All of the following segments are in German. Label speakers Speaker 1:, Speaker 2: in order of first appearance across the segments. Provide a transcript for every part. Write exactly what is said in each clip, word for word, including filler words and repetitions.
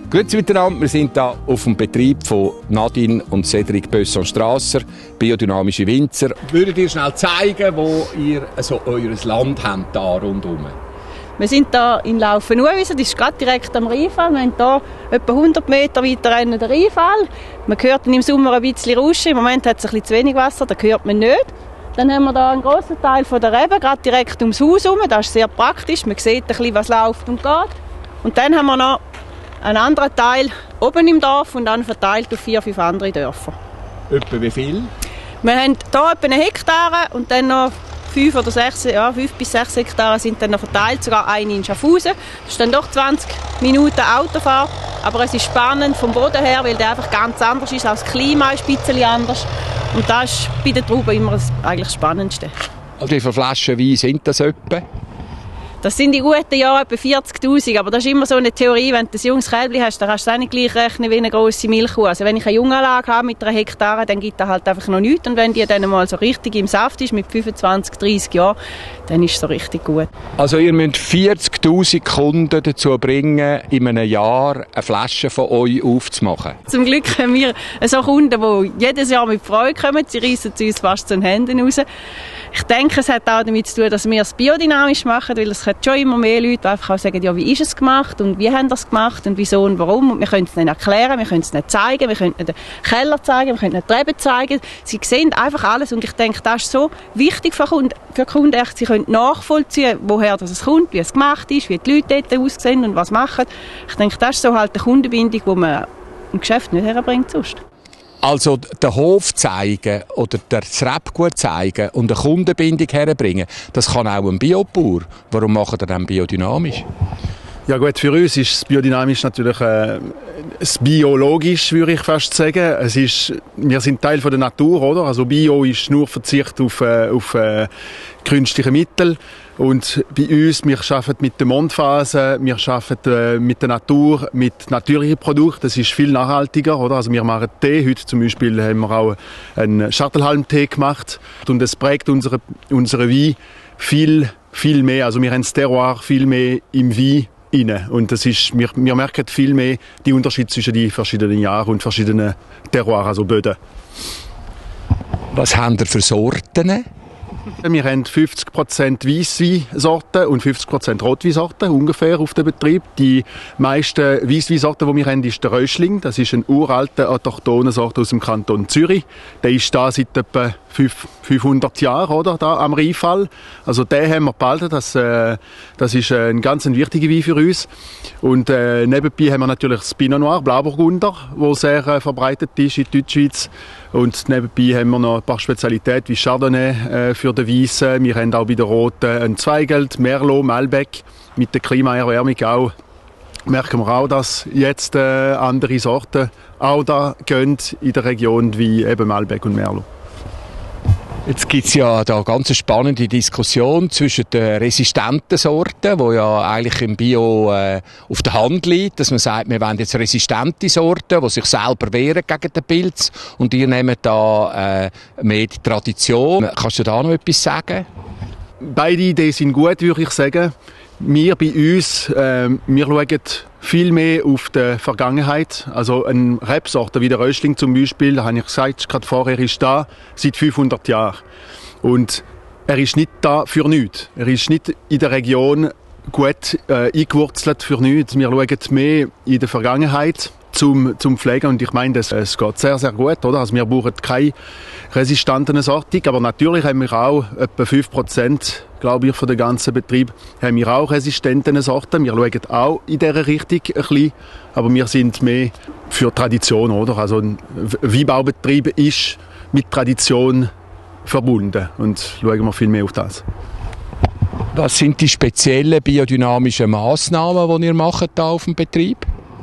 Speaker 1: Grüezi miteinander, wir sind hier auf dem Betrieb von Nadine und Cedric Besson-Strasser, biodynamische Winzer. Würdet ihr schnell zeigen, wo ihr also euer Land habt, da rundherum?
Speaker 2: Wir sind hier in Laufen-Uewiesen, das ist gerade direkt am Rheinfall. Wir haben hier etwa hundert Meter weiter rennen den Rheinfall. Man hört dann im Sommer ein bisschen Rauschen, im Moment hat es ein bisschen zu wenig Wasser, das hört man nicht. Dann haben wir hier einen grossen Teil von der Reben, gerade direkt ums Haus herum. Das ist sehr praktisch, man sieht ein bisschen, was läuft und geht. Und dann haben wir noch einen anderen Teil oben im Dorf und dann verteilt auf vier, fünf andere Dörfer.
Speaker 1: Etwa wie viel?
Speaker 2: Wir haben hier etwa eine Hektare und dann noch fünf oder sechs, ja, fünf bis sechs Hektare sind dann noch verteilt, sogar eine in Schaffhausen. Das ist dann doch zwanzig Minuten Autofahrt, aber es ist spannend vom Boden her, weil der einfach ganz anders ist, auch das Klima ist ein bisschen anders. Und das ist bei den Trauben immer das eigentlich das Spannendste.
Speaker 1: Also wie viele Flaschen Wein sind das etwa?
Speaker 2: Das sind in guten Jahren etwa vierzigtausend, aber das ist immer so eine Theorie, wenn du ein junges Kälbchen hast, dann kannst du es auch nicht gleich rechnen wie eine grosse Milchkuh. Also wenn ich eine Junganlage habe mit einer Hektare, dann gibt es halt einfach noch nichts. Und wenn die dann mal so richtig im Saft ist, mit fünfundzwanzig, dreissig Jahren, dann ist es so richtig gut.
Speaker 1: Also ihr müsst vierzigtausend Kunden dazu bringen, in einem Jahr eine Flasche von euch aufzumachen?
Speaker 2: Zum Glück haben wir so Kunden, die jedes Jahr mit Freude kommen. Sie reissen uns fast zu den Händen raus. Ich denke, es hat auch damit zu tun, dass wir es biodynamisch machen, weil es hat schon immer mehr Leute, die einfach auch sagen, ja, wie ist es gemacht und wie haben das gemacht und wieso und warum. Und wir können es nicht erklären, wir können es nicht zeigen, wir können nicht den Keller zeigen, wir können nicht die Reben zeigen. Sie sehen einfach alles und ich denke, das ist so wichtig für Kunden. Für Kunden echt, sie können nachvollziehen, woher das kommt, wie es gemacht ist, wie die Leute dort aussehen und was machen. Ich denke, das ist so halt eine Kundenbindung, die man im Geschäft nicht herbringt sonst.
Speaker 1: Also den Hof zeigen oder das Rebgut zeigen und eine Kundenbindung herbringen, das kann auch ein Biobauer. Warum macht er dann biodynamisch?
Speaker 3: Ja gut, für uns ist das biodynamisch natürlich äh, das biologisch, würde ich fast sagen. Es ist, wir sind Teil von der Natur, oder? Also Bio ist nur Verzicht auf, äh, auf äh, künstliche Mittel. Und bei uns, wir arbeiten mit der Mondphase, wir arbeiten äh, mit der Natur, mit natürlichen Produkten. Das ist viel nachhaltiger, oder? Also wir machen Tee. Heute zum Beispiel haben wir auch einen Schattenhalmtee gemacht. Und es prägt unsere, unsere Wein viel, viel mehr. Also wir haben das Terroir viel mehr im Wein inne. Und das ist, wir, wir merken viel mehr die Unterschiede zwischen den verschiedenen Jahren und verschiedenen Terroirs, also Böden.
Speaker 1: Was haben ihr für Sorten?
Speaker 3: Wir haben fünfzig Prozent Weissweinsorten und fünfzig Prozent Rotweinsorten ungefähr auf dem Betrieb. Die meisten Weissweinsorten, die wir haben, ist der Röschling. Das ist eine uralte autochthone Sorte aus dem Kanton Zürich. Der ist da seit etwa fünfhundert Jahren, oder, da am Rheinfall. Also den haben wir behalten. Das, äh, das ist ein ganz ein wichtiger Wein für uns. Und äh, nebenbei haben wir natürlich das Pinot Noir, Blauburgunder, der sehr äh, verbreitet ist in Deutschschweiz. Und nebenbei haben wir noch ein paar Spezialitäten wie Chardonnay äh, für den Weissen. Wir haben auch bei den Roten ein Zweigelt, Merlot, Malbec. Mit der Klimaerwärmung auch merken wir auch, dass jetzt äh, andere Sorten auch da gehen in der Region wie eben Malbec und Merlot.
Speaker 1: Jetzt gibt es ja da eine ganz spannende Diskussion zwischen den resistenten Sorten, die ja eigentlich im Bio äh, auf der Hand liegt, dass man sagt, wir wollen jetzt resistente Sorten, die sich selber wehren gegen den Pilz, und ihr nehmt da äh, mehr die Tradition. Kannst du da noch etwas sagen?
Speaker 3: Beide Ideen sind gut, würde ich sagen. Wir bei uns, äh, wir schauen viel mehr auf die Vergangenheit. Also eine Rebsorte wie der Röschling zum Beispiel, da habe ich gesagt, gerade vorher ist da seit fünfhundert Jahren. Und er ist nicht da für nichts. Er ist nicht in der Region gut äh, eingewurzelt für nichts. Wir schauen mehr in der Vergangenheit zum, zum Pflegen, und ich meine, das, es geht sehr, sehr gut, oder? Also wir brauchen keine resistenten Sorten, aber natürlich haben wir auch etwa fünf Prozent, glaube ich, von dem ganzen Betrieb, haben wir auch resistente Sorten. Wir schauen auch in dieser Richtung ein bisschen, aber wir sind mehr für Tradition, oder? Also ein Weinbaubetrieb ist mit Tradition verbunden, und schauen wir viel mehr auf das.
Speaker 1: Was sind die speziellen biodynamischen Massnahmen, die ihr macht hier auf dem Betrieb?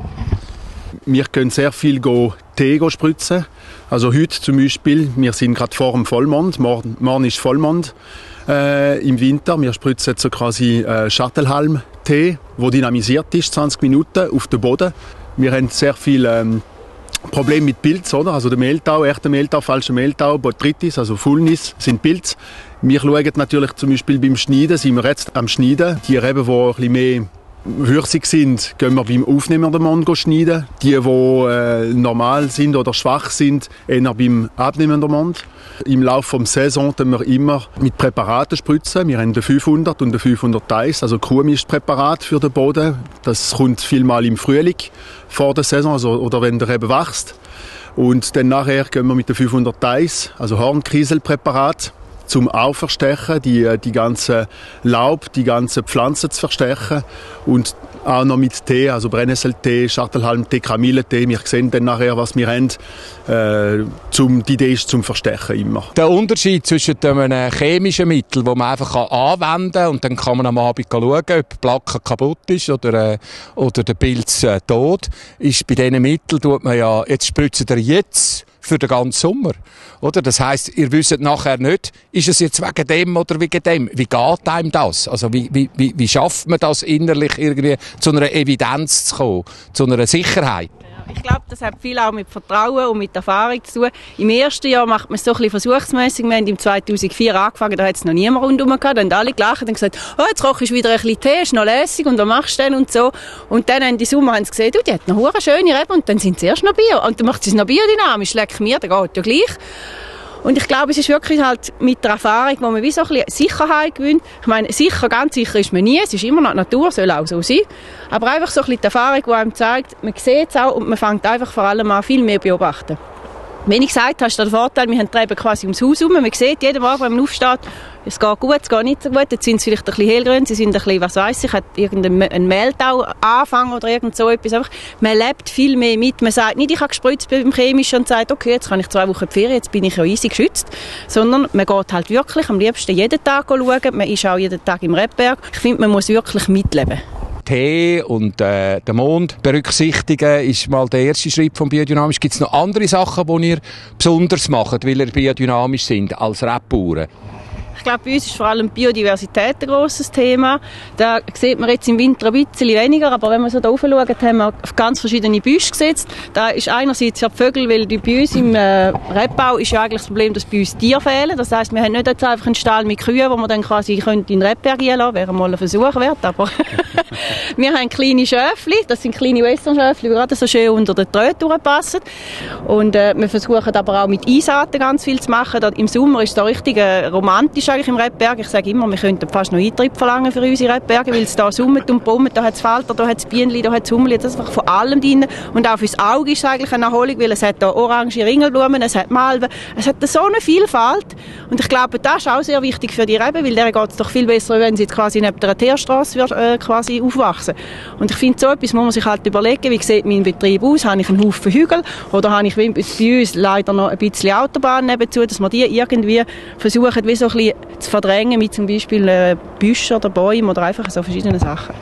Speaker 3: Wir können sehr viel Tee spritzen. Also heute zum Beispiel, wir sind gerade vor dem Vollmond, morgen, morgen ist Vollmond äh, im Winter. Wir spritzen so quasi äh, Schattenhalm-Tee, der dynamisiert ist, zwanzig Minuten auf dem Boden. Wir haben sehr viel ähm, Probleme mit Pilz, oder? Also der Mehltau, echter Mehltau, falscher Mehltau, Botrytis, also Fäulnis sind Pilze. Wir schauen natürlich zum Beispiel beim Schneiden, sind wir jetzt am Schneiden. Die Reben, die ein bisschen mehr würzig sind, gehen wir beim aufnehmenden Mond schneiden. Die, die äh, normal sind oder schwach sind, eher beim abnehmenden Mond. Im Laufe der Saison spritzen wir immer mit Präparaten spritzen. Wir haben den fünfhundert und den fünfhundert eins, also Kuhmischpräparat für den Boden. Das kommt vielmal im Frühling vor der Saison, also, oder wenn der eben wächst. Und dann nachher gehen wir mit den fünfhundert eins, also Hornkieselpräparat, zum Aufverstechen, die, die ganze Laub, die ganze Pflanze zu verstechen. Und auch noch mit Tee, also Brennnesseltee, Schachtelhalmtee, Kamillentee. Wir sehen dann nachher, was wir haben. Äh, zum, die Idee ist zum Verstechen immer.
Speaker 1: Der Unterschied zwischen einem chemischen Mittel, das man einfach anwenden kann und dann kann man am Abend schauen, ob die Placke kaputt ist oder, äh, oder der Pilz äh, tot, ist bei diesen Mitteln, tut man ja, jetzt spritzt er jetzt für den ganzen Sommer. Oder? Das heisst, ihr wisst nachher nicht, ist es jetzt wegen dem oder wegen dem? Wie geht einem das? Also wie, wie, wie, wie schafft man das innerlich irgendwie zu einer Evidenz zu kommen, zu einer Sicherheit?
Speaker 2: Ich glaube, das hat viel auch mit Vertrauen und mit Erfahrung zu tun. Im ersten Jahr macht man es so ein bisschen versuchsmässig. Wir haben im zweitausendvier angefangen, da hat es noch niemand rundherum gehabt. Da haben alle gelacht und gesagt, oh, jetzt kochst du wieder ein bisschen Tee, ist noch lässig und was machst du denn und so. Und dann haben die Sommer haben sie gesehen, du, die hat noch hure schöne Reben und dann sind sie erst noch Bio. Und dann macht sie es noch biodynamisch, leck mir, dann geht ja gleich. Und ich glaube, es ist wirklich halt mit der Erfahrung, wo man wie so ein bisschen Sicherheit gewinnt. Ich meine, sicher, ganz sicher ist man nie. Es ist immer noch die Natur, soll auch so sein. Aber einfach so ein bisschen die Erfahrung, die einem zeigt, man sieht es auch und man fängt einfach vor allem an viel mehr beobachten. Wie ich gesagt habe, ist der Vorteil, wir haben die Reben quasi ums Haus herum. Man sieht jeden Morgen, wenn man aufsteht, es geht gut, es geht nicht so gut. Jetzt sind sie vielleicht ein bisschen hellgrün, sie sind ein bisschen, was weiss ich, hat irgendein Mehltau anfangen oder irgend so etwas. Einfach, man lebt viel mehr mit. Man sagt nicht, ich habe gespritzt beim Chemischen und sagt, okay, jetzt kann ich zwei Wochen die Ferien, jetzt bin ich ja easy geschützt. Sondern man geht halt wirklich am liebsten jeden Tag schauen. Man ist auch jeden Tag im Rebberg. Ich finde, man muss wirklich mitleben.
Speaker 1: Tee und äh, den Mond berücksichtigen, ist mal der erste Schritt vom Biodynamisch. Gibt es noch andere Sachen, die ihr besonders macht, weil ihr biodynamisch sind als Rebbauern?
Speaker 2: Ich glaube, bei uns ist vor allem Biodiversität ein grosses Thema. Da sieht man jetzt im Winter ein bisschen weniger, aber wenn man so da rauf schaut, haben wir auf ganz verschiedene Büsche gesetzt. Da ist einerseits ja die Vögel, weil die bei uns im äh, Rebbau ist ja eigentlich das Problem, dass bei uns Tiere fehlen. Das heisst, wir haben nicht jetzt einfach einen Stall mit Kühen, wo man dann quasi in den Rebberg gehen lassen, wäre mal ein Versuch wert, aber wir haben kleine Schöfli, das sind kleine Western-Schöfli, die gerade so schön unter den Tröten durchpassen. Und äh, wir versuchen aber auch mit Einsaaten ganz viel zu machen. Da, im Sommer ist es da richtig äh, romantisch im Rebberg. Ich sage immer, wir könnten fast noch Eintritt verlangen für unsere Rebberge, weil es da summt und brummt, da hat es Falter, da hat es Bienenli, da hat es Hummerli, das ist einfach von allem drin. Und auch fürs Auge ist es eigentlich eine Erholung, weil es hat da orange Ringelblumen, es hat Malven, es hat so eine Vielfalt. Und ich glaube, das ist auch sehr wichtig für die Reben, weil denen geht es doch viel besser, wenn sie jetzt quasi neben der Teerstrasse äh, quasi aufwachsen. Und ich finde, so etwas muss man sich halt überlegen, wie sieht mein Betrieb aus? Habe ich einen Haufen Hügel oder habe ich bei uns leider noch ein bisschen Autobahn nebenzu, dass man die irgendwie versuchen, wie so ein bisschen zu verdrängen mit zum Beispiel äh, Büschen oder Bäumen oder einfach so verschiedene Sachen.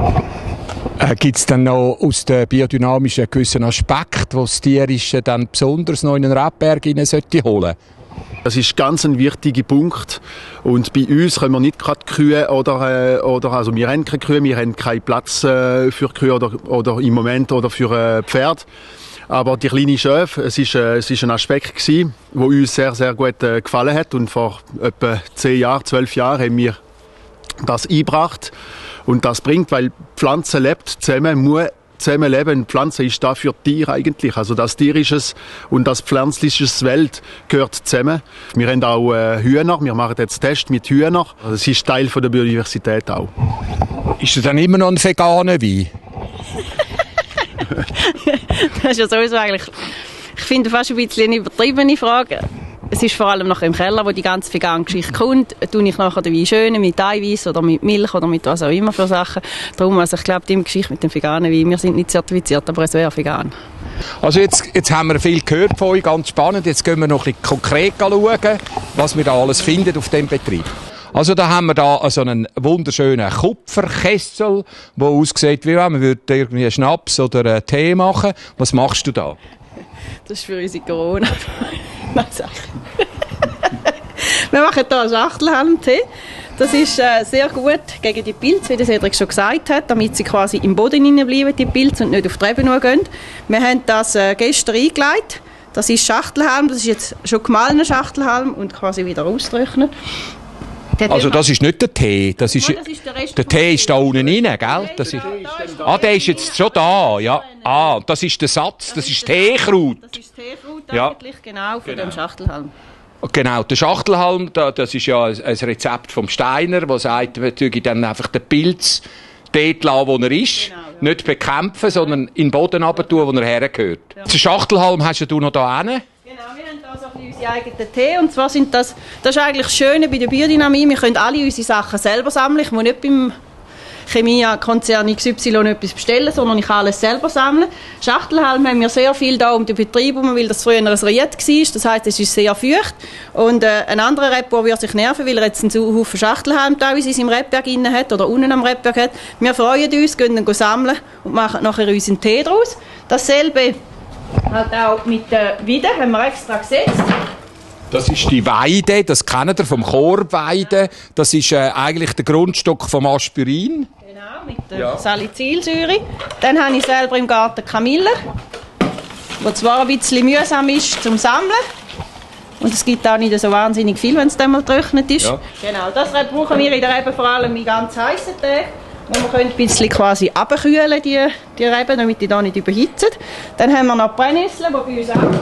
Speaker 1: Äh, Gibt es dann noch aus den biodynamischen gewissen Aspekt, wo das Tierische dann besonders noch in den Rebberg holen sollte?
Speaker 3: Das ist ganz ein wichtiger Punkt. Und bei uns können wir nicht gerade Kühe oder, äh, oder also wir haben keine Kühe, wir haben keinen Platz äh, für Kühe oder, oder im Moment oder für äh, Pferde. Aber die kleinen Schöfe, es ist, äh, es ist ein Aspekt gewesen, der uns sehr, sehr gut äh, gefallen hat. Und vor etwa zehn Jahren, zwölf Jahren haben wir das eingebracht. Und das bringt, weil die Pflanze lebt zusammen, muss zusammen leben. Die Pflanze ist da für Tiere eigentlich. Also das tierisches und das pflanzliches Welt gehört zusammen. Wir haben auch äh, Hühner. Wir machen jetzt Tests mit Hühnern. Das ist Teil von der Biodiversität auch.
Speaker 1: Ist das dann immer noch ein veganer Wein?
Speaker 2: Das ist ja sowieso eigentlich, ich finde fast ein bisschen eine übertriebene Frage. Es ist vor allem nachher im Keller, wo die ganze vegane Geschichte kommt, tue ich nachher den Wein schön mit Eiweiß oder mit Milch oder mit was auch immer für Sachen. Darum, also ich glaube, die Geschichte mit dem veganen Wein, wir sind nicht zertifiziert, aber es wäre vegan.
Speaker 1: Also jetzt, jetzt haben wir viel gehört von euch, ganz spannend. Jetzt gehen wir noch ein bisschen konkret schauen, was wir da alles finden auf dem Betrieb. Also da haben wir da also einen wunderschönen Kupferkessel, der aussieht, wie wenn man würde irgendwie einen Schnaps oder einen Tee machen. Was machst du da?
Speaker 2: Das ist für unsere Corona. Wir machen hier einen Schachtelhalmtee. Das ist äh, sehr gut gegen die Pilze, wie der Cedric schon gesagt hat, damit sie quasi im Boden bleiben, die Pilze, und nicht auf die Reben gehen. Wir haben das äh, gestern eingelegt. Das ist Schachtelhalm, das ist jetzt schon gemahlener Schachtelhalm und quasi wieder austrocknet.
Speaker 1: Also das ist nicht der Tee, das ist,
Speaker 2: das ist der Rest
Speaker 1: der Tee ist da unten rein, gell? Das ist, ah, der ist jetzt schon da, ja. Ah, das ist der Satz, das ist Teekraut.
Speaker 2: Das ist Teekraut
Speaker 1: Ja.
Speaker 2: eigentlich, genau, von dem Schachtelhalm.
Speaker 1: Genau, der Schachtelhalm, da- das ist ja ein ein Rezept vom Steiner, der sagt, wir tun dann einfach den Pilz dort lassen, wo er ist.
Speaker 2: Genau, ja.
Speaker 1: Nicht bekämpfen, sondern in den Boden runter tun, wo er hergehört. Den Schachtelhalm hast ja du noch da hinten.
Speaker 2: Genau, wir haben da so ein bisschen unseren eigenen Tee. Und zwar sind das, das ist eigentlich das Schöne bei der Biodynamie, wir können alle unsere Sachen selber sammeln. Ich muss nicht beim Chemiekonzern X Y etwas bestellen, sondern ich kann alles selber sammeln. Schachtelhalm haben wir sehr viel da um den Betrieb herum, weil das früher ein Ried war. Das heisst, es ist sehr feucht. Und äh, ein anderer Rebbauer würde sich nerven, weil er jetzt einen Haufen Schachtelhalm teilweise in seinem Rebberg drin hat oder unten am Rebberg hat. Wir freuen uns, gehen dann sammeln und machen nachher unseren Tee daraus. Dasselbe halt auch mit der Weide, haben wir extra gesetzt.
Speaker 1: Das ist die Weide, das kennt ihr vom Korbweide. Das ist äh, eigentlich der Grundstock vom Aspirin.
Speaker 2: Genau, mit der ja. Salicylsäure. Dann habe ich selber im Garten Kamille, die zwar ein bisschen mühsam ist zum Sammeln. Und es gibt auch nicht so wahnsinnig viel, wenn es dann mal getrocknet ist. Ja. Genau, das brauchen wir in der Rebe vor allem in ganz heißen Tagen. Und wir können ein bisschen quasi abkühlen, die, die Reben, damit die da nicht überhitzen. Dann haben wir noch Brennnesseln, die bei uns auch.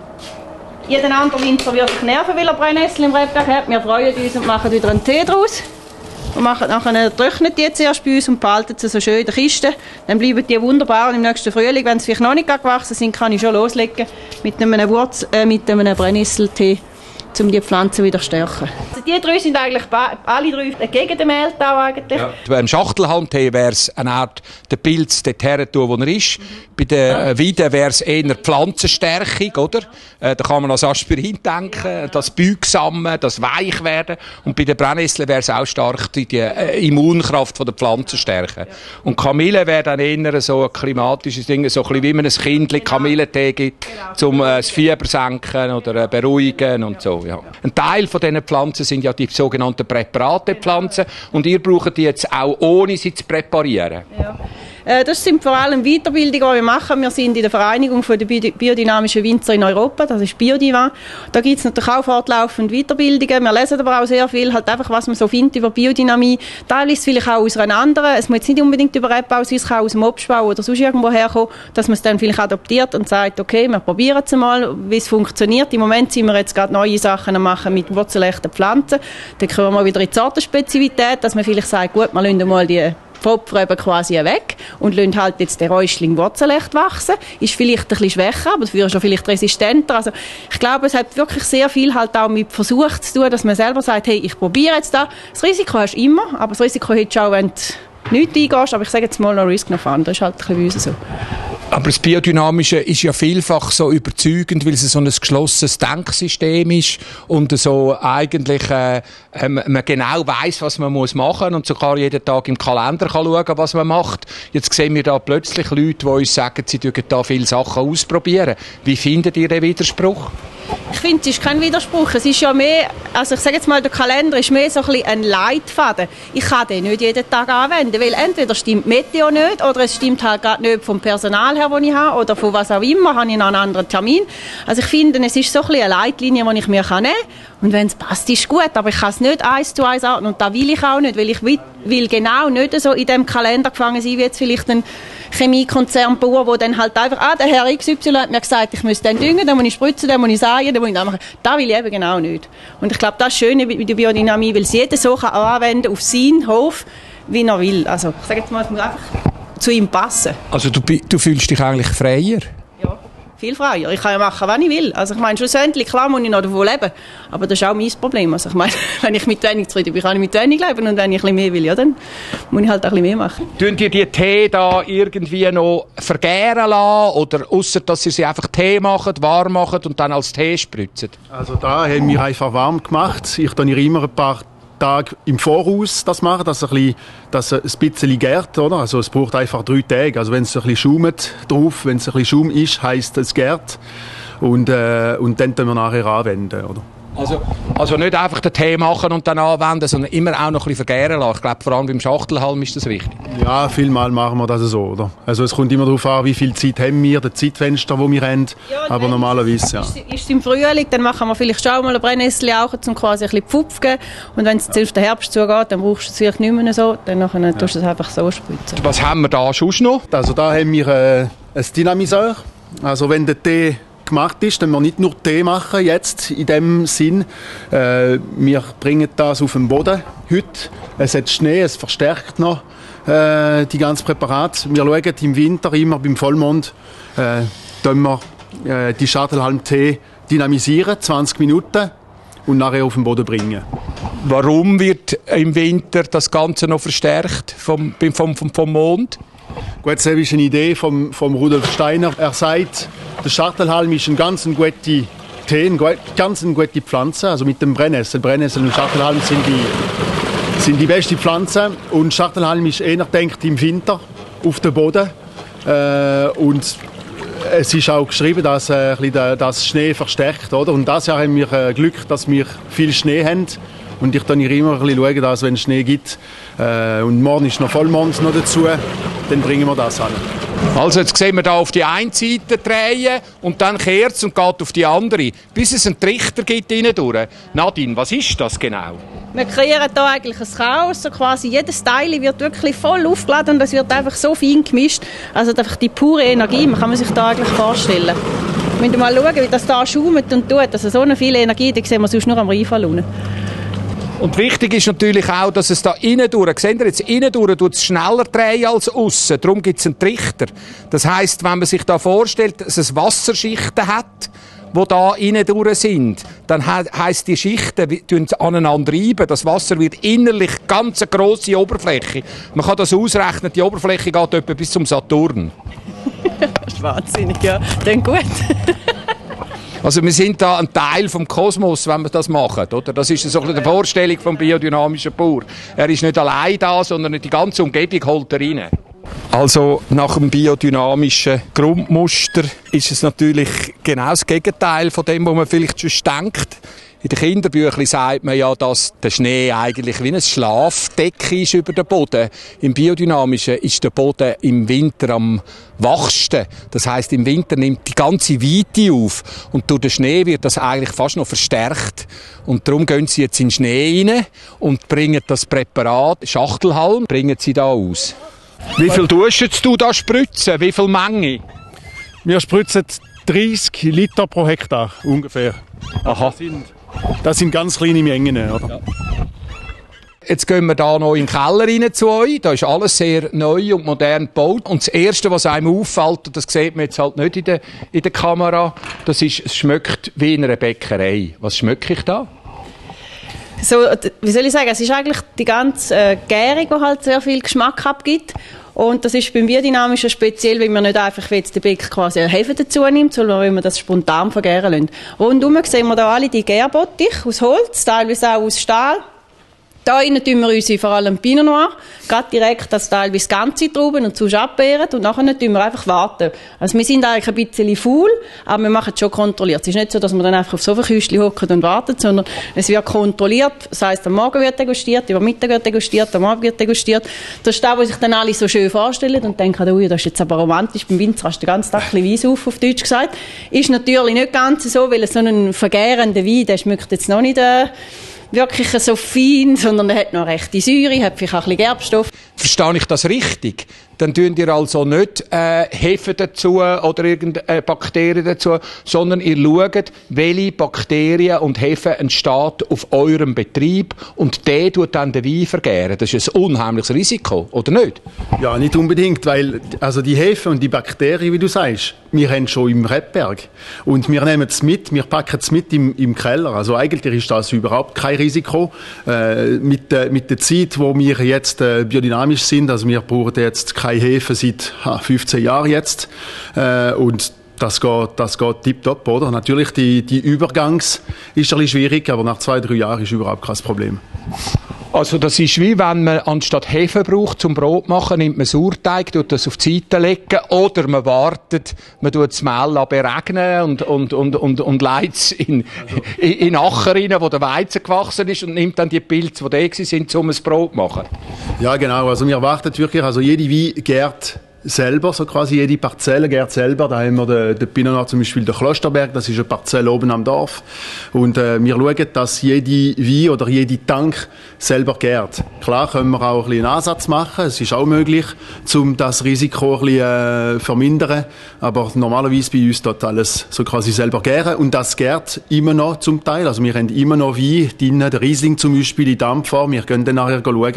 Speaker 2: Jeder andere Winzer wird sich nerven, weil er Brennnessel im Rebberg hat. Wir freuen uns und machen wieder einen Tee daraus. Und machen nachher, trocknen die zuerst bei uns und behalten sie so schön in der Kiste. Dann bleiben die wunderbar und im nächsten Frühling, wenn sie vielleicht noch nicht gewachsen sind, kann ich schon loslegen mit einem, Wurz, äh, mit einem Brennnesseltee, um die Pflanzen wieder zu stärken. Also die drei sind eigentlich alle drei gegen den Mehltau eigentlich.
Speaker 1: Ja. Beim Schachtelhalmtee wäre es eine Art, den Pilz dort her tun, wo er ist. Mhm. Bei der äh, Weide wäre es eher Pflanzenstärkung, oder? Äh, da kann man an Aspirin denken, ja, ja. Das Beugsame, das Weichwerden. Und bei den Brennnesseln wäre es auch stark die, die äh, Immunkraft von der Pflanzen stärken. Ja. Und Kamille wäre dann eher so ein klimatisches Ding, so ein bisschen wie man ein Kind genau. Kamillentee gibt, genau. um äh, das Fieber senken oder äh, beruhigen und so. Ja. Ein Teil von diesen Pflanzen sind ja die sogenannten Präparate-Pflanzen und ihr braucht die jetzt auch ohne sie zu präparieren. Ja.
Speaker 2: Das sind vor allem Weiterbildungen, die wir machen. Wir sind in der Vereinigung der biodynamischen Winzer in Europa, das ist Biodivan. Da gibt es natürlich auch fortlaufend Weiterbildungen. Wir lesen aber auch sehr viel, halt einfach, was man so findet über Biodynamie. Teilweise vielleicht auch aus einer anderen, es muss jetzt nicht unbedingt über Rebbau sein, es kann aus dem Obstbau oder sonst irgendwo herkommen, dass man es dann vielleicht adoptiert und sagt, okay, wir probieren es mal, wie es funktioniert. Im Moment sind wir jetzt gerade neue Sachen am machen mit wurzelechten Pflanzen. Dann kommen wir wieder in die Sortenspezifität, dass man vielleicht sagt, gut, wir lassen mal die Pfropfen quasi weg und lassen halt jetzt den Räuschling wurzelecht wachsen. Ist vielleicht ein bisschen schwächer, aber dafür ist er vielleicht resistenter. Also ich glaube, es hat wirklich sehr viel halt auch mit Versuch zu tun, dass man selber sagt, hey, ich probiere jetzt das. Das Risiko hast du immer, aber das Risiko hättest du auch, wenn du nichts eingehst. Aber ich sage jetzt mal, no risk, no fun. Das ist halt ein bisschen bei uns so.
Speaker 1: Aber das Biodynamische ist ja vielfach so überzeugend, weil es so ein geschlossenes Denksystem ist und so eigentlich äh, man genau weiss, was man muss machen und sogar jeden Tag im Kalender kann schauen, was man macht. Jetzt sehen wir da plötzlich Leute, die uns sagen, sie dürfen da viele Sachen ausprobieren. Wie findet ihr den Widerspruch?
Speaker 2: Ich finde, es ist kein Widerspruch. Es ist ja mehr, also ich sage jetzt mal, der Kalender ist mehr so ein bisschen ein Leitfaden. Ich kann den nicht jeden Tag anwenden, weil entweder stimmt Meteo nicht oder es stimmt halt gerade nicht vom Personal her, das ich habe, oder von was auch immer, habe ich noch einen anderen Termin. Also ich finde, es ist so ein bisschen eine Leitlinie, die ich mir nehmen kann. Und wenn es passt, ist gut, aber ich kann es nicht eins zu eins ordnen. Und das will ich auch nicht, weil ich will, will genau nicht so in diesem Kalender gefangen sein, wie jetzt vielleicht ein Chemiekonzernbauer, der dann halt einfach, ah, der Herr X Y hat mir gesagt, ich muss den düngen, dann muss ich spritzen, dann muss ich säen, dann muss ich das machen. Das will ich eben genau nicht. Und ich glaube, das ist schön bei der Biodynamie, weil es jeder so kann anwenden auf seinen Hof, wie er will. Also ich sage jetzt mal, es muss einfach zu ihm passen.
Speaker 1: Also du, du fühlst dich eigentlich freier?
Speaker 2: Ja, viel freier. Ich kann ja machen, was ich will. Also ich meine, schlussendlich, klar muss ich noch davon leben, aber das ist auch mein Problem. Also ich meine, wenn ich mit wenig zufrieden bin, kann ich mit wenig leben und wenn ich ein bisschen mehr will, ja, dann muss ich halt auch ein bisschen mehr machen.
Speaker 1: Tun ihr die Tee da irgendwie noch vergären lassen oder ausser, dass ihr sie einfach Tee macht, warm macht und dann als Tee spritzt?
Speaker 3: Also da haben wir einfach warm gemacht. Ich tue immer ein paar Tage im Voraus das machen, dass, ein bisschen, dass es ein bisschen gärt, oder? Also es braucht einfach drei Tage. Also wenn es ein bisschen schaumt drauf, wenn es ein bisschen Schaum ist, heisst es gärt. Und, äh, und dann tun wir nachher anwenden, oder?
Speaker 1: Also, also nicht einfach den Tee machen und dann anwenden, sondern immer auch noch ein bisschen vergären lassen. Ich glaube, vor allem beim Schachtelhalm ist das wichtig.
Speaker 3: Ja, vielmal machen wir das so, oder? Also es kommt immer darauf an, wie viel Zeit haben wir, das Zeitfenster, das wir haben, ja, aber normalerweise, ja.
Speaker 2: Ist, ist es im Frühling, dann machen wir vielleicht schon mal ein Brennnessel auch, um quasi ein bisschen Pfupf zu geben. Und wenn es ja. auf den Herbst zugeht, dann brauchst du es vielleicht nicht mehr so, dann nachher ja. tust du es einfach so spritzen.
Speaker 1: Was haben wir da schon noch?
Speaker 3: Also da haben wir äh, ein Dynamiseur. Also wenn der Tee gemacht ist, dann wir nicht nur Tee machen jetzt in dem Sinn. Äh, wir bringen das auf den Boden heute. Es hat Schnee, es verstärkt noch äh, die ganzen Präparate. Wir schauen im Winter immer beim Vollmond, äh, wir, äh, die Schartelhalm-Tee dynamisieren, zwanzig Minuten, und nachher auf den Boden bringen.
Speaker 1: Warum wird im Winter das Ganze noch verstärkt vom, vom, vom, vom Mond?
Speaker 3: Gut, das ist eine Idee vom, vom Rudolf Steiner. Er sagt, der Schartelhalm ist eine ganz gute Tee, eine ganz gute Pflanze. Also mit dem Brennnessel. Brennnessel und Schartelhalm sind die, sind die besten Pflanzen. Und Schartelhalm ist eher denkt im Winter auf dem Boden. Äh, und es ist auch geschrieben, dass äh, das Schnee verstärkt. Oder? Und dieses Jahr haben wir äh, Glück, dass wir viel Schnee haben. Und ich schaue immer ein bisschen, dass wenn es Schnee gibt, äh, und morgen ist noch Vollmond noch dazu, dann bringen wir das an.
Speaker 1: Also jetzt sehen wir da auf die eine Seite drehen und dann kehrt es und geht auf die andere, bis es einen Trichter gibt innen durch. Nadine, was ist das genau?
Speaker 2: Wir kreieren hier eigentlich ein Chaos. So quasi jedes Teil wird wirklich voll aufgeladen und es wird einfach so fein gemischt. Also einfach die pure Energie, man kann man sich da eigentlich vorstellen. Wir müssen mal schauen, wie das da schaumt und tut. Also so eine viele Energie, die sehen wir sonst nur am Rheinfall unten.
Speaker 1: Und wichtig ist natürlich auch, dass es da innen durch, seht ihr jetzt, innen durch tut es schneller drehen als aussen. Darum gibt es einen Trichter. Das heisst, wenn man sich da vorstellt, dass es Wasserschichten hat, die da innen durch sind, dann heisst die Schichten aneinander reiben. Das Wasser wird innerlich ganz eine grosse Oberfläche. Man kann das ausrechnen, die Oberfläche geht etwa bis zum Saturn.
Speaker 2: Das ist wahnsinnig, ja. Dann gut.
Speaker 1: Also wir sind da ein Teil vom Kosmos, wenn wir das machen, oder? Das ist so ein bisschen die Vorstellung vom biodynamischen Bauer. Er ist nicht allein da, sondern die ganze Umgebung holt er rein. Also nach dem biodynamischen Grundmuster ist es natürlich genau das Gegenteil von dem, was man vielleicht schon denkt. In den Kinderbüchern sagt man ja, dass der Schnee eigentlich wie ein Schlafdecke ist über den Boden. Im Biodynamischen ist der Boden im Winter am wachsten. Das heisst, im Winter nimmt die ganze Weite auf. Und durch den Schnee wird das eigentlich fast noch verstärkt. Und darum gehen sie jetzt in den Schnee rein und bringen das Präparat Schachtelhalm, bringen sie da aus. Wie viel tust du da spritzen? Wie viel Menge?
Speaker 3: Wir spritzen dreißig Liter pro Hektar ungefähr.
Speaker 1: Aha.
Speaker 3: Das sind, das sind ganz kleine Mengen, oder? Ja.
Speaker 1: Jetzt gehen wir da noch in den Keller rein zu euch. Da ist alles sehr neu und modern gebaut. Und das Erste, was einem auffällt, und das sieht man jetzt halt nicht in der, in der Kamera, das ist, es schmeckt wie in einer Bäckerei. Was schmecke ich da?
Speaker 2: So, wie soll ich sagen, es ist eigentlich die ganze äh, Gärung, die halt sehr viel Geschmack abgibt. Und das ist beim Biodynamischen speziell, weil man nicht einfach wie jetzt der Bäcker quasi Hefe dazu nimmt, sondern weil man das spontan vergären lässt. Rundum sehen wir da alle die Gärbottiche aus Holz, teilweise auch aus Stahl. Da innen tun wir unsere, vor allem Pinot Noir, gerade direkt das teilweise ganze Trauben und sonst abbeeren und nachher tun wir einfach warten. Also wir sind eigentlich ein bisschen faul, aber wir machen es schon kontrolliert. Es ist nicht so, dass man dann einfach auf so ein Küstchen hockt und wartet, sondern es wird kontrolliert. Das heisst, am Morgen wird degustiert, über Mittag wird degustiert, am Abend wird degustiert. Das ist das, was sich dann alle so schön vorstellen und denken, ui, das ist jetzt aber romantisch, beim Winzer hast du den ganzen Tag ein bisschen Wein auf, auf Deutsch gesagt. Ist natürlich nicht ganz so, weil so ein vergärender Wein, der schmeckt jetzt noch nicht äh, wirklich so fein, sondern er hat noch rechte Säure, hat vielleicht auch ein bisschen Gerbstoff.
Speaker 1: Verstehe ich das richtig? Dann tun ihr also nicht äh, Hefe dazu oder irgendeine Bakterien dazu, sondern ihr schaut, welche Bakterien und Hefe entsteht auf eurem Betrieb und der tut dann den Wein vergären. Das ist ein unheimliches Risiko, oder nicht?
Speaker 3: Ja, nicht unbedingt, weil also die Hefe und die Bakterien, wie du sagst, wir haben schon im Rebberg und wir nehmen es mit, wir packen es mit im, im Keller. Also eigentlich ist das überhaupt kein Risiko. Äh, mit, äh, mit der Zeit, wo wir jetzt äh, biodynamisch sind, also wir brauchen jetzt keine Hefe seit ha, fünfzehn Jahren jetzt. Äh, und Das geht, das geht tipptopp, oder? Natürlich, die, die Übergangs ist ein bisschen schwierig, aber nach zwei, drei Jahren ist überhaupt kein Problem.
Speaker 1: Also das ist wie wenn man anstatt Hefe braucht zum Brot machen, nimmt man Sauerteig, tut das auf die Seite legen, oder man wartet, man tut das Mehl beregnen und, und, und, und, und leitet es in, in, in Acher rein, wo der Weizen gewachsen ist, und nimmt dann die Pilze, die da sind, um ein Brot zu machen.
Speaker 3: Ja, genau. Also wir warten wirklich, also jede Wein gärt selber, so quasi jede Parzelle gärt selber. Da haben wir den, den Pinot Noir, zum Beispiel den Klosterberg, das ist eine Parzelle oben am Dorf. Und äh, wir schauen, dass jede Wein oder jede Tank selber gärt. Klar können wir auch ein bisschen einen Ansatz machen, es ist auch möglich, um das Risiko ein bisschen äh, vermindern. Aber normalerweise bei uns dort alles so quasi selber gären. Und das gärt immer noch zum Teil. Also wir haben immer noch Wein drin, der Riesling zum Beispiel in Dampfer. Wir können dann nachher schauen.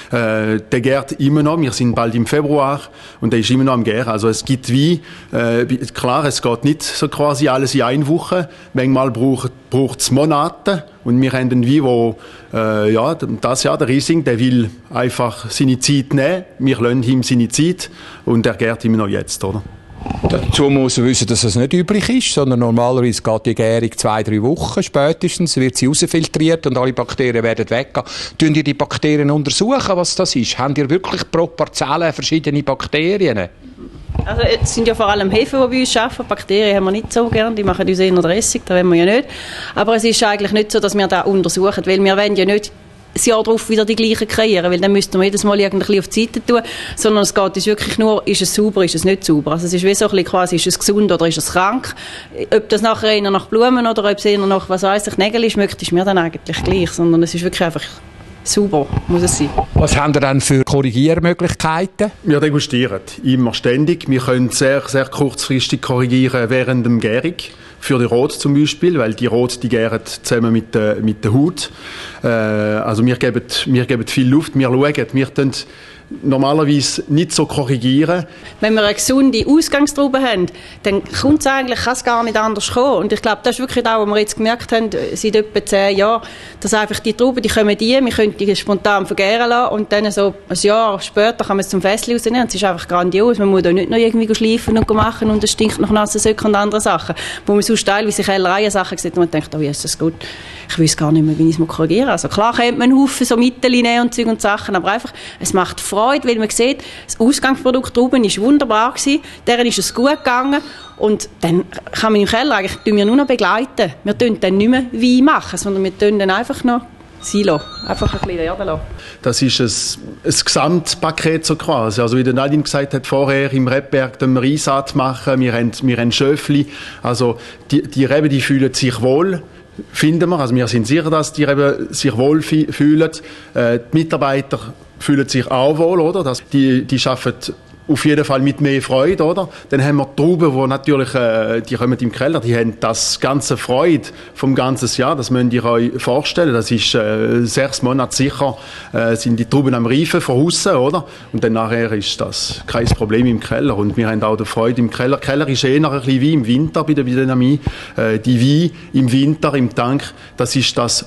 Speaker 3: Äh, der gärt immer noch. Wir sind bald im Februar. Und der ist immer noch am Gären. Also es gibt Wein, äh, klar, es geht nicht so quasi alles in einer Woche. Manchmal braucht es Monate. Und wir haben einen Wein, wo, äh, ja, das Jahr, der Riesling, der will einfach seine Zeit nehmen. Wir lassen ihm seine Zeit. Und er gärt immer noch jetzt, oder?
Speaker 1: Dazu muss man wissen, dass das nicht üblich ist, sondern normalerweise geht die Gärung zwei, drei Wochen spätestens, wird sie rausfiltriert und alle Bakterien werden weggehen. Tun ihr die Bakterien untersuchen, was das ist? Habt ihr wirklich pro Parzelle verschiedene Bakterien?
Speaker 2: Also es sind ja vor allem Hefe, die bei uns arbeiten. Bakterien haben wir nicht so gern, die machen uns eher Dressing, das wollen wir ja nicht. Aber es ist eigentlich nicht so, dass wir das untersuchen, weil wir wollen ja nicht ein Jahr darauf wieder die gleichen kreieren, weil dann müssten wir jedes Mal irgendwie auf die Seite tun, sondern es geht uns wirklich nur, ist es sauber, ist es nicht sauber. Also es ist wie so ein bisschen quasi, ist es gesund oder ist es krank. Ob das nachher eher nach Blumen oder ob es eher nach, was weiss ich, Nägel schmeckt, ist mir dann eigentlich gleich, sondern es ist wirklich einfach sauber, muss es sein.
Speaker 1: Was haben wir dann für Korrigiermöglichkeiten?
Speaker 3: Wir degustieren immer ständig. Wir können sehr, sehr kurzfristig korrigieren während dem Gärung. Für die Rot zum Beispiel, weil die Rot, die gären zusammen mit der, mit der Haut. Äh, also wir geben, wir geben viel Luft, wir schauen, wir tun normalerweise nicht so korrigieren.
Speaker 2: Wenn wir eine gesunde Ausgangstraube haben, dann kommt es eigentlich, kann es gar nicht anders kommen. Und ich glaube, das ist wirklich das, was wir jetzt gemerkt haben, seit etwa zehn Jahren, dass einfach die Trauben, die kommen die, wir können die spontan vergären lassen und dann so ein Jahr später kann man es zum Fässli rausnehmen. Es ist einfach grandios. Man muss da nicht noch irgendwie schleifen und machen und es stinkt nach nassen Söcken und andere Sachen. Wo man sonst teilweise Kellereien Sachen sieht und man denkt, oh, ist das gut. Ich weiß gar nicht mehr, wie ich es korrigieren muss. Also klar könnte man einen Haufen so Mittel nehmen und Zeug und Sachen, aber einfach, es macht Freude, weil man sieht, das Ausgangsprodukt Trauben war wunderbar gewesen, deren ist es gut gegangen und dann kann man im Keller eigentlich wir nur noch begleiten. Wir tun dann nicht mehr Wein machen, sondern wir tun dann einfach noch sein lassen. Einfach ein bisschen Erde lassen. Das ist ein,
Speaker 3: ein Gesamtpaket so quasi. Also wie der Nadine gesagt hat vorher, im Rebberg wir Einsaat machen, wir haben, wir haben Schöfli. Also die, die Reben, die fühlen sich wohl, finden wir. Also wir sind sicher, dass die Reben sich wohl fühlen. Äh, die Mitarbeiter fühlen sich auch wohl, oder? Das, die, die arbeiten auf jeden Fall mit mehr Freude, oder? Dann haben wir Trauben, die natürlich, äh, die kommen im Keller, die haben das ganze Freude vom ganzen Jahr, das müsst ihr euch vorstellen. Das ist äh, sechs Monate sicher, äh, sind die Trauben am Reifen von außen, oder? Und dann nachher ist das kein Problem im Keller. Und wir haben auch die Freude im Keller. Der Keller ist eher ein bisschen wie im Winter bei der Biodynamie. Äh, die Wein im Winter, im Tank, das ist das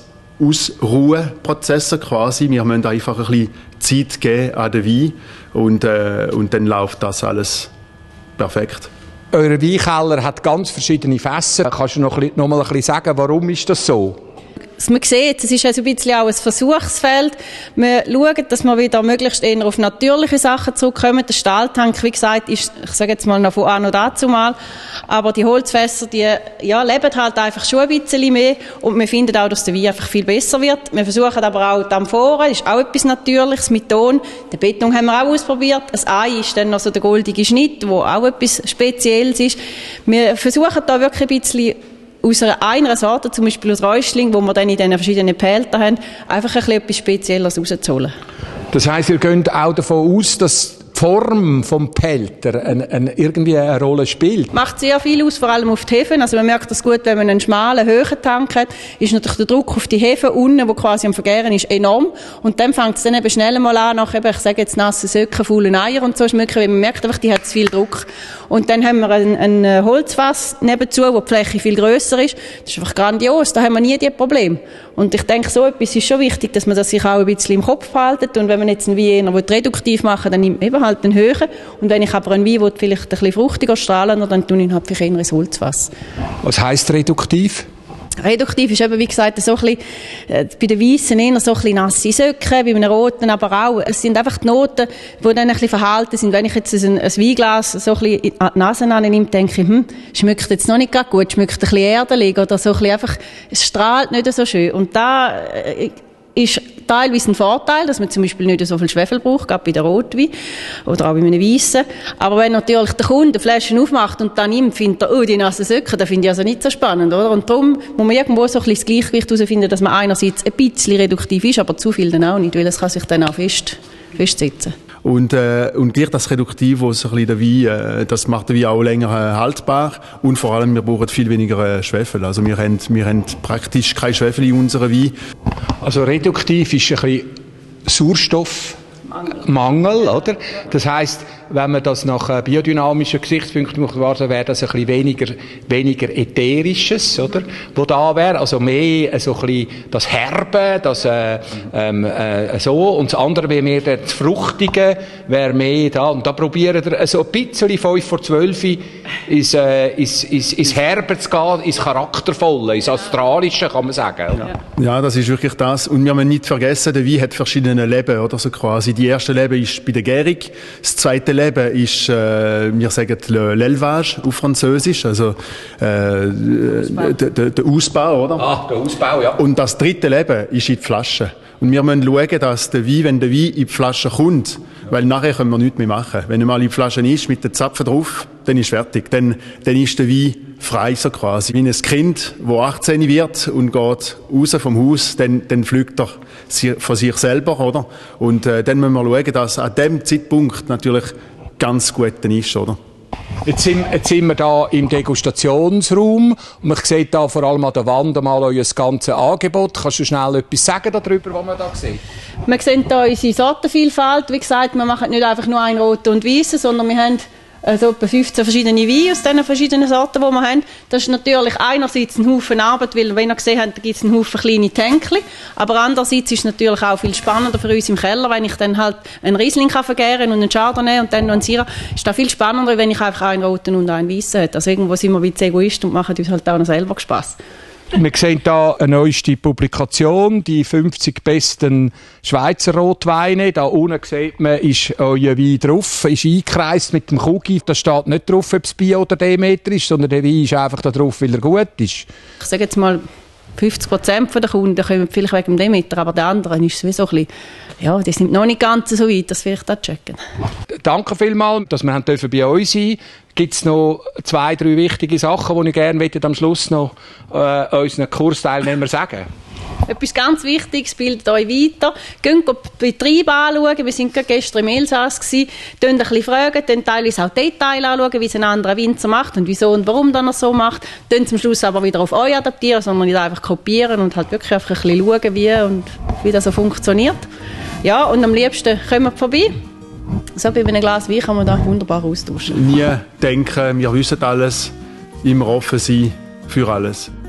Speaker 3: Ausruheprozesse quasi. Wir müssen einfach ein bisschen Zeit geben an den Wein und, äh, und dann läuft das alles perfekt.
Speaker 1: Euer Weinkeller hat ganz verschiedene Fässer. Kannst du noch, noch mal ein bisschen sagen, warum ist das so?
Speaker 2: Man sieht, es ist also ein bisschen auch ein Versuchsfeld. Wir schauen, dass wir wieder möglichst eher auf natürliche Sachen zurückkommen. Der Stahltank, wie gesagt, ist, ich sage jetzt mal noch von an und dazu mal. Aber die Holzfässer, die, ja, leben halt einfach schon ein bisschen mehr. Und wir finden auch, dass der Wein einfach viel besser wird. Wir versuchen aber auch die Amphoren, das ist auch etwas Natürliches mit Ton. Den Beton haben wir auch ausprobiert. Das Ei ist dann noch so der goldige Schnitt, wo auch etwas Spezielles ist. Wir versuchen da wirklich ein bisschen aus einer, einer Sorte, zum Beispiel aus Räuschling, wo wir dann in diesen verschiedenen Pelten haben, einfach ein bisschen etwas Spezielles rauszuholen.
Speaker 1: Das heisst, ihr geht auch davon aus, dass die Form vom Pelter ein, ein, irgendwie eine Rolle spielt?
Speaker 2: Macht sehr viel aus, vor allem auf die Hefen. Also man merkt das gut, wenn man einen schmalen, hohen Tank hat, ist natürlich der Druck auf die Hefe unten, wo quasi am Vergären ist, enorm. Und dann fängt es dann eben schnell mal an, nach eben, ich sage jetzt nasse Söcken, faulen Eier und so schmücken, weil man merkt einfach, die hat zu viel Druck. Und dann haben wir ein, ein Holzfass nebenzu, wo die Fläche viel grösser ist. Das ist einfach grandios, da haben wir nie die Probleme. Und ich denke, so etwas ist schon wichtig, dass man das sich auch ein bisschen im Kopf behaltet. Und wenn man jetzt einen Wein reduktiv machen will, dann nimmt man eben halt halt dann höher. Und wenn ich aber einen Wein will, vielleicht ein bisschen fruchtiger, strahlender, dann tue ich ihn halt vielleicht eher ins Holzfass.
Speaker 1: Was heisst reduktiv?
Speaker 2: Reduktiv ist eben, wie gesagt, so ein bisschen, äh, bei den Weissen eher so ein bisschen nasse Söcke, bei den Roten aber auch. Es sind einfach die Noten, die dann ein bisschen verhalten sind. Wenn ich jetzt ein, ein Weinglas so ein bisschen in die Nase nehme, denke ich, hm, schmeckt jetzt noch nicht gut, schmeckt ein bisschen erdelig oder so ein bisschen einfach, es strahlt nicht so schön. Und da äh, ist teilweise ein Vorteil, dass man zum Beispiel nicht so viel Schwefel braucht, gerade bei den Rotwein oder auch bei einem Weissen. Aber wenn natürlich der Kunde Flaschen aufmacht und dann nimmt, findet er, oh, die nassen Söcke, das finde ich also nicht so spannend, oder? Und darum muss man irgendwo so ein bisschen das Gleichgewicht herausfinden, dass man einerseits ein bisschen reduktiv ist, aber zu viel dann auch nicht, weil es kann sich dann auch fest, festsetzen.
Speaker 3: Und, äh, und gleich das Reduktiv, wo so ein bisschen der Wein, äh, das macht den Wein auch länger äh, haltbar. Und vor allem, wir brauchen viel weniger äh, Schwefel. Also wir haben, wir haben praktisch kein Schwefel in unserem Wein.
Speaker 1: Also reduktiv ist ein bisschen Sauerstoffmangel, Mangel, oder? Das heisst, wenn man das nach biodynamischen Gesichtspunkten macht, dann wäre das ein bisschen weniger, weniger ätherisches, oder? Wo da wäre, also mehr so ein bisschen das Herbe, das äh, ähm, äh, so, und das andere wäre mehr das Fruchtige, wäre mehr da, und da probieren wir so ein bisschen fünf vor zwölf ins, äh, ins, ins, ins Herbe zu gehen, ins Charaktervolle, ins Astralische, kann man sagen. Oder?
Speaker 3: Ja. ja, das ist wirklich das. Und wir müssen nicht vergessen, der Wein hat verschiedene Leben, oder so quasi. Die erste Leben ist bei der Gärung, das zweite Leben ist, äh, wir sagen l'élevage auf Französisch, also äh, der Ausbau, oder?
Speaker 1: Ah, der Ausbau, ja.
Speaker 3: Und das dritte Leben ist in die Flasche. Und wir müssen schauen, dass der Wein, wenn der Wein in die Flasche kommt, weil nachher können wir nichts mehr machen. Wenn er mal in die Flasche ist, mit den Zapfen drauf, dann ist fertig. Dann, dann ist der Wein frei, so quasi. Wie ein Kind, das achtzehn wird und geht raus vom Haus, dann, dann fliegt er von sich selber, oder? Und äh, dann müssen wir schauen, dass an dem Zeitpunkt natürlich ganz gut dann ist, oder?
Speaker 1: Jetzt sind, jetzt sind wir da im Degustationsraum und man sieht da vor allem an der Wand mal euer ganzes Angebot. Kannst du schnell etwas sagen darüber, was man da sieht?
Speaker 2: Wir sehen hier unsere Sortenvielfalt. Wie gesagt, wir machen nicht einfach nur einen roten und weißen, sondern wir haben also etwa fünfzehn verschiedene Weine aus diesen verschiedenen Sorten, die wir haben. Das ist natürlich einerseits ein Haufen Arbeit, weil, wenn ihr gesehen habt, da gibt es einen Haufen kleine Tänkchen. Aber andererseits ist es natürlich auch viel spannender für uns im Keller, wenn ich dann halt einen Riesling kann vergären und einen Chardonnay und dann noch einen Syrah. Ist das viel spannender, wenn ich einfach einen roten und einen weißen habe. Also irgendwo sind wir wie Egoisten und machen uns halt auch noch selber Spass.
Speaker 1: Wir sehen hier eine neueste Publikation, die fünfzig besten Schweizer Rotweine. Da unten sieht man, ist euer Wein drauf, ist eingekreist mit dem Kugi. Da steht nicht drauf, ob es Bio oder Demeter ist, sondern der Wein ist einfach da drauf, weil er gut ist.
Speaker 2: Ich sage jetzt mal, fünfzig Prozent der Kunden kommen vielleicht wegen dem Demeter, aber der anderen ist es wie so ein bisschen, ja, die sind noch nicht ganz so weit, das vielleicht auch checken.
Speaker 1: Danke vielmals, dass wir dürfen bei euch sein. Gibt es noch zwei, drei wichtige Sachen, die ich gerne am Schluss noch äh, unseren Kursteilnehmern sagen?
Speaker 2: Etwas ganz Wichtiges, bildet euch weiter. Geht die Betriebe anschauen. Wir waren gestern im Elsass. Könnt ein bisschen fragen, könnt teilweise auch Details anschauen, wie es ein anderer Winzer macht und wieso und warum er so macht. Könnt zum Schluss aber wieder auf euch adaptieren, sondern nicht einfach kopieren und halt wirklich einfach ein bisschen schauen, wie, und wie das so funktioniert. Ja, und am liebsten kommt vorbei. So bei einem Glas Wein kann man da wunderbar austauschen.
Speaker 3: Nie denken, wir wissen alles, immer offen sein für alles.